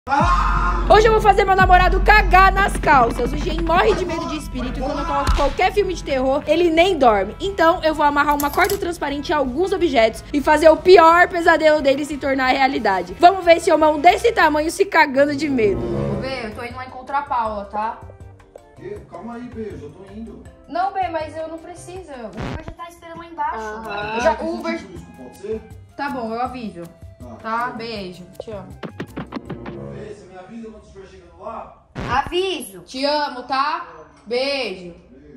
Hoje eu vou fazer meu namorado cagar nas calças. O Gen morre de medo de espírito e quando eu coloco qualquer filme de terror, ele nem dorme. Então eu vou amarrar uma corda transparente a alguns objetos e fazer o pior pesadelo dele se tornar realidade. Vamos ver esse homão desse tamanho se cagando de medo. Bê, eu tô indo lá encontrar a Paula, tá? Calma aí, Bê, eu já tô indo. Não, Bê, mas eu não preciso. O Uber já tá esperando lá embaixo. Eu já, o Uber... Pode ser? Tá bom, eu aviso. Tá? Beijo. Te amo. Bê, você me avisa quando estiver chegando lá? Aviso. Te amo, tá? Beijo.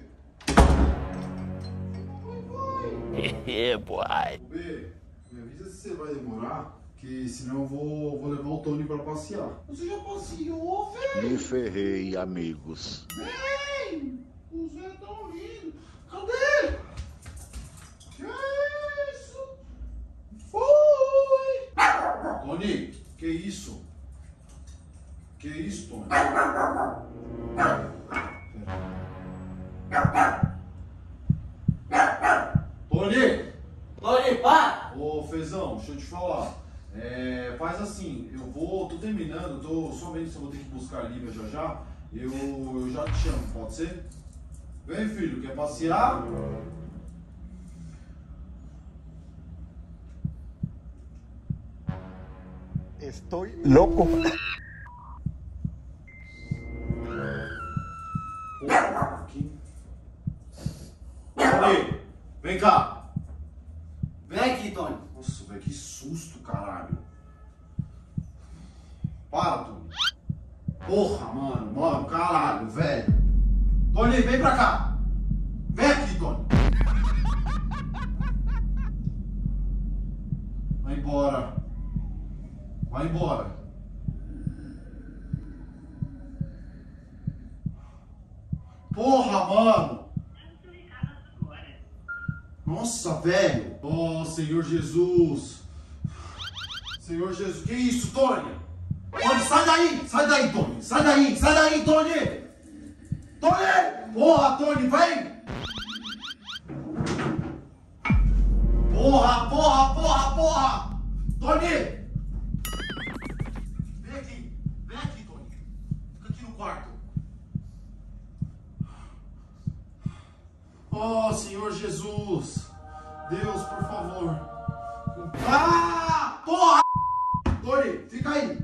Boy. Bê, me avisa se você vai demorar, que senão eu vou levar o Tony pra passear. Você já passeou, velho? Me ferrei, amigos. Vem! Você é tão lindo. Cadê? Que isso? Foi! Tony, que isso? Que isso, Tony? Tony! Tony, para! Ô, Fezão, deixa eu te falar. Faz assim, tô terminando, tô só vendo se eu vou ter que buscar a Lívia já já. Eu já te chamo, pode ser? Vem, filho, quer passear? Estou louco. Tony, vem cá. Vem aqui, Tony. Nossa, velho, que susto, caralho. Para, Tony. Porra, mano, caralho, velho. Tony, vem pra cá. Vem aqui, Tony. Vai embora. Vai embora. Porra, mano. Nossa, velho. Oh, Senhor Jesus. Senhor Jesus. Que isso, Tony? Tony, sai daí. Sai daí, Tony. Sai daí. Sai daí, Tony. Tony. Porra, Tony, vem. Porra. Tony. Vem aqui, Tony. Fica aqui no quarto. Oh, Senhor Jesus. Deus, por favor. Ah! Porra! Tony, fica aí.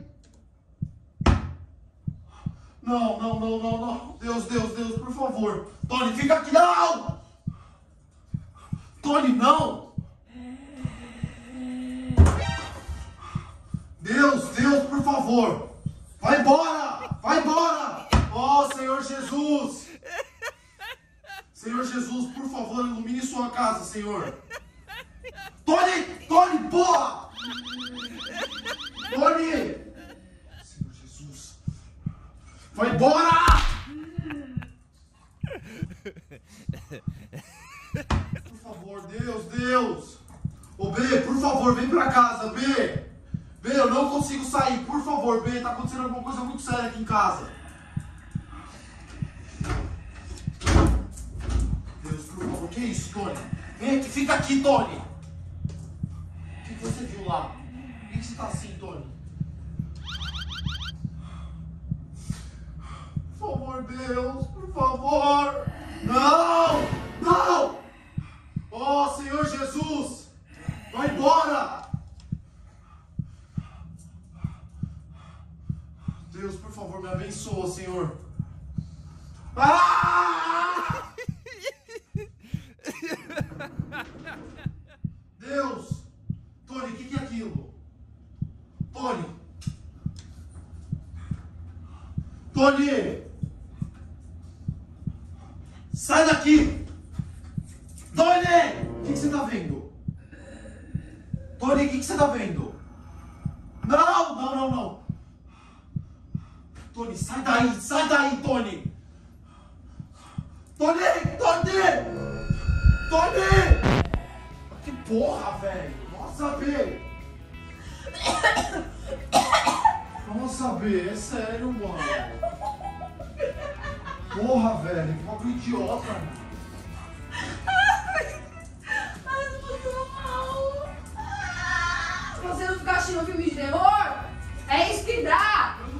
Não. Deus, por favor. Tony, fica aqui. Não! Tony, não! Deus, por favor. Vai embora. Oh, Senhor Jesus. Senhor Jesus, por favor, ilumine sua casa, Senhor. Tony, porra! Tony! Senhor Jesus. Vai embora! Por favor, Deus. Ô, B, por favor, vem pra casa, B. B, eu não consigo sair, por favor, B. Tá acontecendo alguma coisa muito séria aqui em casa. O que é isso, Tony? Vem aqui, fica aqui, Tony. O que você viu lá? Por que você tá assim, Tony? Por favor, Deus, por favor. Não! Oh, Senhor Jesus. Vai embora. Deus, por favor, me abençoa, Senhor. Deus! Tony, o que é aquilo? Tony! Sai daqui! Tony! O que você tá vendo? Tony, o que você tá vendo? Não! Tony, sai daí, Tony! Tony! Que porra, velho! Nossa, B, é sério, mano. Porra, velho, que bagulho idiota, mano. Ai, eu tô mal. Se você não ficar assistindo filme de terror, é isso que dá.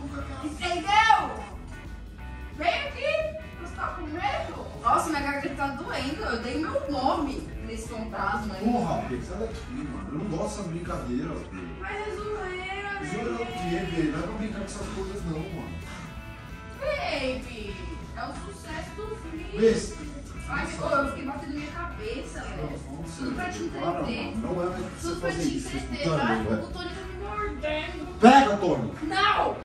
vendo? Eu dei meu nome nesse fantasma aí. Porra, Pedro, sai daqui, mano. Eu não gosto dessa brincadeira, Pedro. Mas é zoeira, Zoeira o quê, velho? Não é pra brincar com essas coisas, não, mano. Baby, é o sucesso do filme. Besta. Ai, pô, eu fiquei batendo minha cabeça, velho. Tudo pra te Para, entreter. mano. Não é pra você Tudo pra fazer te isso. entreter. Escutando, Ai, velho. o Tony tá me mordendo. Pega, Tony. Não!